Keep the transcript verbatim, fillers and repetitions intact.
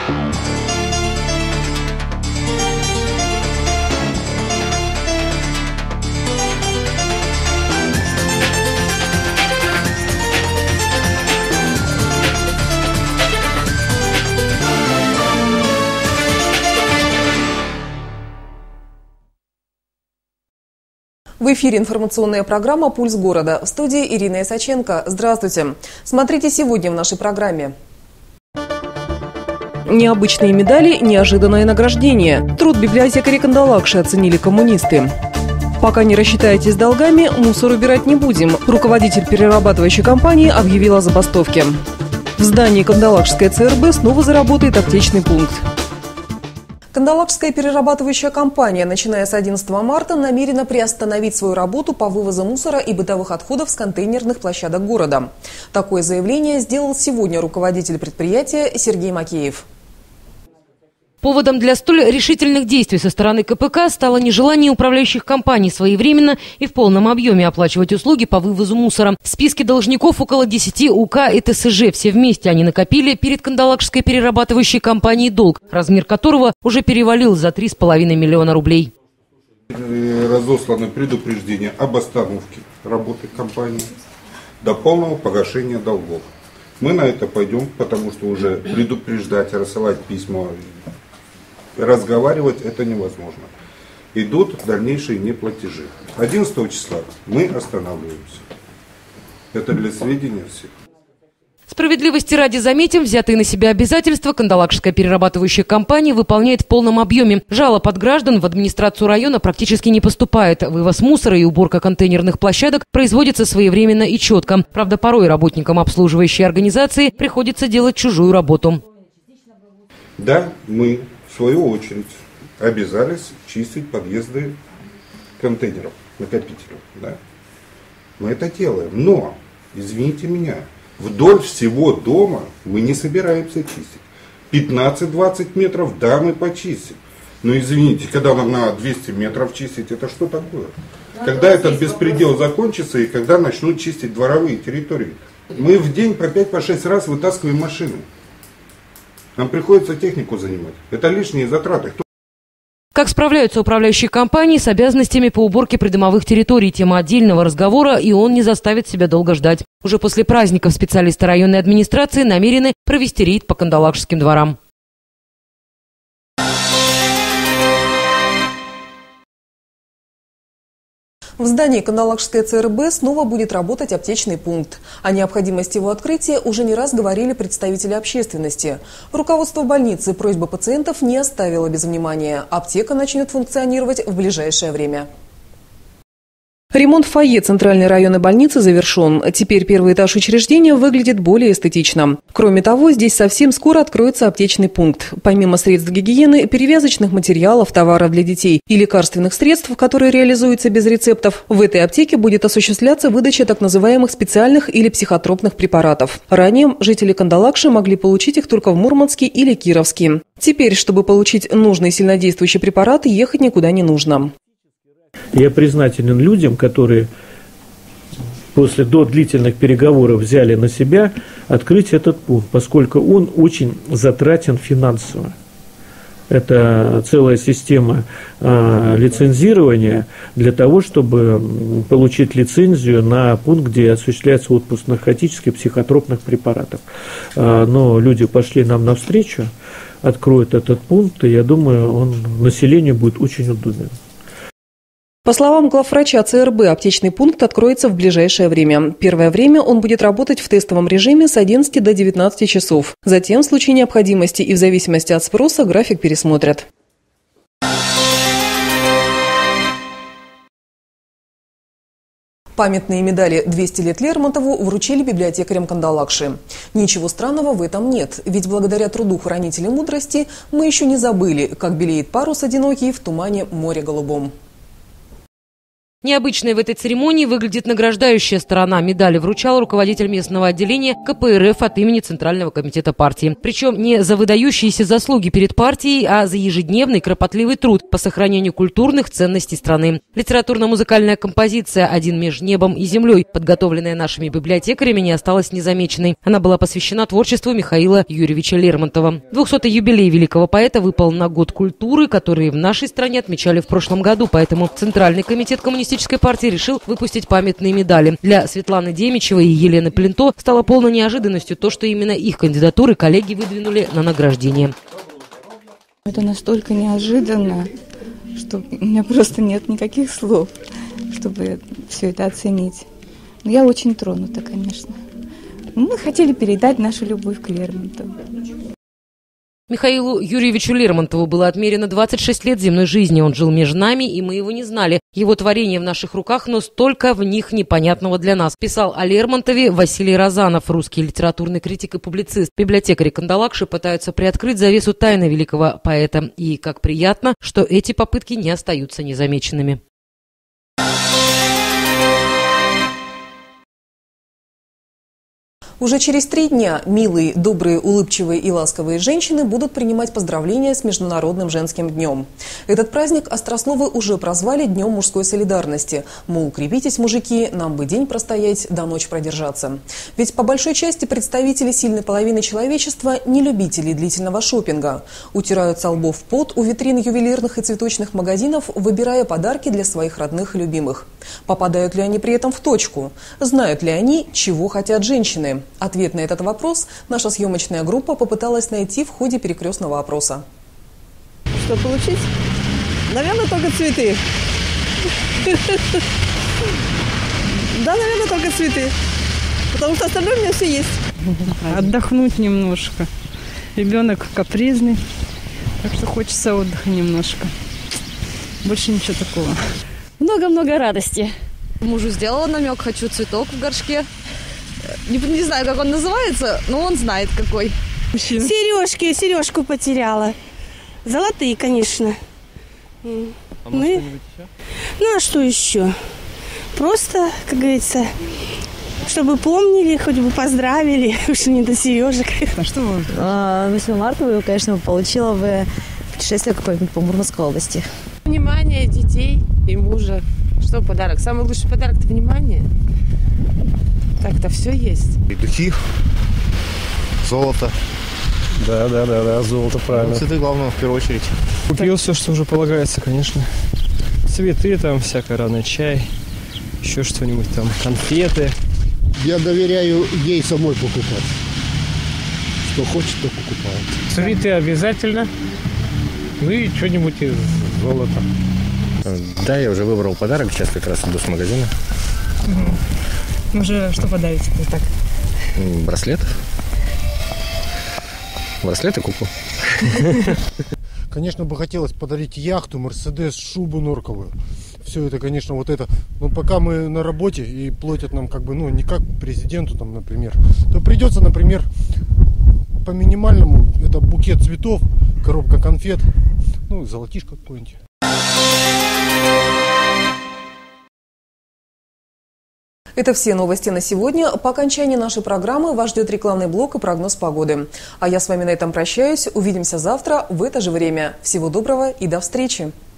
В эфире информационная программа «Пульс города». В студии Ирина Исаченко. Здравствуйте. Смотрите сегодня в нашей программе. Необычные медали, неожиданное награждение. Труд библиотекаря Кандалакши оценили коммунисты. Пока не рассчитаетесь с долгами, мусор убирать не будем. Руководитель перерабатывающей компании объявил о забастовке. В здании Кандалакшской ЦРБ снова заработает аптечный пункт. Кандалакшская перерабатывающая компания, начиная с одиннадцатого марта, намерена приостановить свою работу по вывозу мусора и бытовых отходов с контейнерных площадок города. Такое заявление сделал сегодня руководитель предприятия Сергей Макеев. Поводом для столь решительных действий со стороны ка пэ ка стало нежелание управляющих компаний своевременно и в полном объеме оплачивать услуги по вывозу мусора. В списке должников около десяти у ка и тэ эс жэ. Все вместе они накопили перед Кандалакшской перерабатывающей компанией долг, размер которого уже перевалил за три с половиной миллиона рублей. Разосланы предупреждения об остановке работы компании до полного погашения долгов. Мы на это пойдем, потому что уже предупреждать, рассылать письма, разговаривать это невозможно. Идут дальнейшие неплатежи. одиннадцатого числа мы останавливаемся. Это для сведения всех. Справедливости ради заметим, взятые на себя обязательства Кандалакшская перерабатывающая компания выполняет в полном объеме. Жалоб от граждан в администрацию района практически не поступает. Вывоз мусора и уборка контейнерных площадок производится своевременно и четко. Правда, порой работникам обслуживающей организации приходится делать чужую работу. Да, мы, в свою очередь, обязались чистить подъезды контейнеров, накопителей. Да? Мы это делаем. Но, извините меня, вдоль всего дома мы не собираемся чистить. пятнадцать-двадцать метров, да, мы почистим. Но извините, когда нам на двести метров чистить, это что такое? Когда этот беспредел закончится и когда начнут чистить дворовые территории? Мы в день по пять, по шесть раз вытаскиваем машины. Нам приходится технику занимать. Это лишние затраты. Как справляются управляющие компании с обязанностями по уборке придомовых территорий? Тема отдельного разговора, и он не заставит себя долго ждать. Уже после праздников специалисты районной администрации намерены провести рейд по Кандалакшским дворам. В здании Кандалакшской ЦРБ снова будет работать аптечный пункт. О необходимости его открытия уже не раз говорили представители общественности. Руководство больницы просьбы пациентов не оставило без внимания. Аптека начнет функционировать в ближайшее время. Ремонт фойе Центральной районной больницы завершен. Теперь первый этаж учреждения выглядит более эстетично. Кроме того, здесь совсем скоро откроется аптечный пункт. Помимо средств гигиены, перевязочных материалов, товаров для детей и лекарственных средств, которые реализуются без рецептов, в этой аптеке будет осуществляться выдача так называемых специальных или психотропных препаратов. Ранее жители Кандалакши могли получить их только в Мурманске или Кировске. Теперь, чтобы получить нужный сильнодействующий препарат, ехать никуда не нужно. Я признателен людям, которые после до длительных переговоров взяли на себя открыть этот пункт, поскольку он очень затратен финансово. Это целая система э, лицензирования для того, чтобы получить лицензию на пункт, где осуществляется отпуск наркотических и психотропных препаратов. Э, но люди пошли нам навстречу, откроют этот пункт, и я думаю, он населению будет очень удобен. По словам главврача ЦРБ, аптечный пункт откроется в ближайшее время. Первое время он будет работать в тестовом режиме с одиннадцати до девятнадцати часов. Затем, в случае необходимости и в зависимости от спроса, график пересмотрят. Памятные медали «двести лет Лермонтову» вручили библиотекарям Кандалакши. Ничего странного в этом нет, ведь благодаря труду хранителя мудрости мы еще не забыли, как белеет парус одинокий в тумане моря голубом. Необычной в этой церемонии выглядит награждающая сторона. Медали вручал руководитель местного отделения ка пэ эр эф от имени Центрального комитета партии. Причем не за выдающиеся заслуги перед партией, а за ежедневный кропотливый труд по сохранению культурных ценностей страны. Литературно-музыкальная композиция «Один между небом и землей», подготовленная нашими библиотекарями, не осталась незамеченной. Она была посвящена творчеству Михаила Юрьевича Лермонтова. двухсотый юбилей великого поэта выпал на год культуры, который в нашей стране отмечали в прошлом году, поэтому Центральный комитет коммунистической партии решил выпустить памятные медали. Для Светланы Демичевой и Елены Плинто стало полной неожиданностью то, что именно их кандидатуры коллеги выдвинули на награждение. Это настолько неожиданно, что у меня просто нет никаких слов, чтобы все это оценить. Но я очень тронута, конечно. Мы хотели передать нашу любовь к Лермонтову. Михаилу Юрьевичу Лермонтову было отмерено двадцать шесть лет земной жизни. Он жил между нами, и мы его не знали. Его творение в наших руках, но столько в них непонятного для нас. Писал о Лермонтове Василий Розанов, русский литературный критик и публицист. Библиотекари Кандалакши пытаются приоткрыть завесу тайны великого поэта. И как приятно, что эти попытки не остаются незамеченными. Уже через три дня милые, добрые, улыбчивые и ласковые женщины будут принимать поздравления с Международным женским днем. Этот праздник острословы уже прозвали Днем мужской солидарности. Мол, крепитесь, мужики, нам бы день простоять, до ночи продержаться. Ведь по большой части представители сильной половины человечества не любители длительного шопинга. Утирают со лбов пот у витрин ювелирных и цветочных магазинов, выбирая подарки для своих родных и любимых. Попадают ли они при этом в точку? Знают ли они, чего хотят женщины? Ответ на этот вопрос наша съемочная группа попыталась найти в ходе перекрестного опроса. Что получить? Наверное, только цветы. Да, наверное, только цветы. Потому что остальное у меня все есть. Отдохнуть немножко. Ребенок капризный, так что хочется отдыха немножко. Больше ничего такого. Много-много радости. Мужу сделала намек, хочу цветок в горшке. Не, не знаю, как он называется, но он знает, какой. Сережки, сережку потеряла. Золотые, конечно. А может, Мы... что-нибудь еще? Ну, а что еще? Просто, как говорится, чтобы помнили, хоть бы поздравили, уж не до сережек. А что вы? А, восьмое марта, конечно, получила бы путешествие какое-нибудь по Мурманской области. Внимание детей и мужа. Что подарок? Самый лучший подарок – это внимание. Так-то все есть. И духи, золото. Да, да, да, да, золото, правильно. Ну, цветы, главное, в первую очередь. Купил все, что уже полагается, конечно. Цветы там, всякое разное, чай, еще что-нибудь там, конфеты. Я доверяю ей самой покупать. Что хочет, то покупает. Цветы обязательно. Ну и что-нибудь из золота. Да, я уже выбрал подарок, сейчас как раз иду с магазина. Угу. Уже что подарите? Так? Браслет. Браслет и куклу. Конечно, бы хотелось подарить яхту, Мерседес, шубу норковую. Все это, конечно, вот это. Но пока мы на работе и платят нам как бы, ну, не как президенту, там, например, то придется, например, по минимальному, это букет цветов, коробка конфет, ну, золотишко какое-нибудь. Это все новости на сегодня. По окончании нашей программы вас ждет рекламный блок и прогноз погоды. А я с вами на этом прощаюсь. Увидимся завтра в это же время. Всего доброго и до встречи.